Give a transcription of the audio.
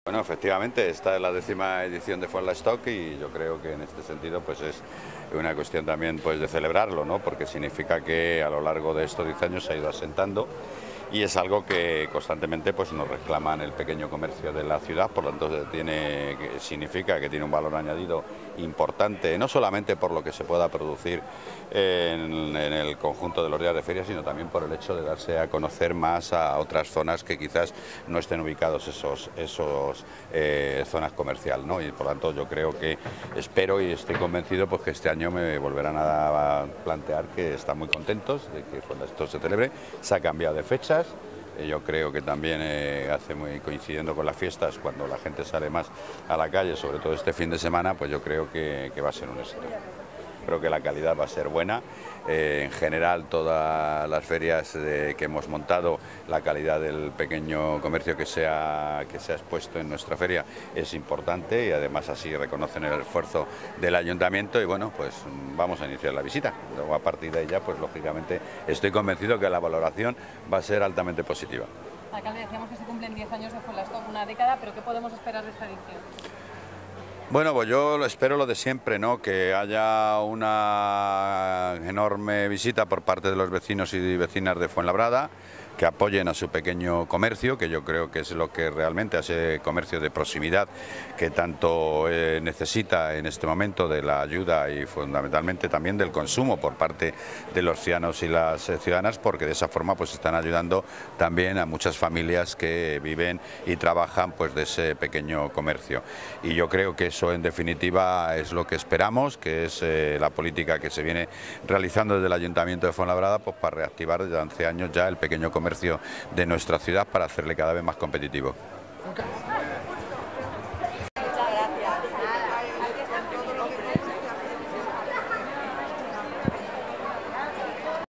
Bueno, efectivamente, esta es la 10ª edición de Stock y yo creo que en este sentido pues es una cuestión también pues de celebrarlo, ¿no? Porque significa que a lo largo de estos 10 años se ha ido asentando y es algo que constantemente pues nos reclaman el pequeño comercio de la ciudad, por lo tanto significa que tiene un valor añadido importante, no solamente por lo que se pueda producir en el conjunto de los días de feria, sino también por el hecho de darse a conocer más a otras zonas que quizás no estén ubicados esos zonas comercial, ¿no? Y por lo tanto yo creo que espero y estoy convencido pues que este año me volverán a plantear que están muy contentos de que esto se celebre. Se ha cambiado de fechas. Yo creo que también coincidiendo con las fiestas, cuando la gente sale más a la calle, sobre todo este fin de semana, pues yo creo que va a ser un éxito. Creo que la calidad va a ser buena. En general, todas las ferias que hemos montado, la calidad del pequeño comercio que se ha expuesto en nuestra feria es importante y además así reconocen el esfuerzo del ayuntamiento y bueno, pues vamos a iniciar la visita. Luego a partir de ella, pues lógicamente estoy convencido que la valoración va a ser altamente positiva. Alcalde, decíamos que se cumplen 10 años de Stock, una década, pero ¿qué podemos esperar de esta edición? Bueno, pues yo espero lo de siempre, ¿no? Que haya una enorme visita por parte de los vecinos y vecinas de Fuenlabrada, que apoyen a su pequeño comercio, que yo creo que es lo que realmente ese comercio de proximidad que tanto necesita en este momento de la ayuda y fundamentalmente también del consumo por parte de los ciudadanos y las ciudadanas, porque de esa forma pues están ayudando también a muchas familias que viven y trabajan pues de ese pequeño comercio. Y yo creo que eso en definitiva es lo que esperamos, que es la política que se viene realizando desde el Ayuntamiento de Fuenlabrada pues para reactivar desde hace años ya el pequeño comercio de nuestra ciudad para hacerle cada vez más competitivo.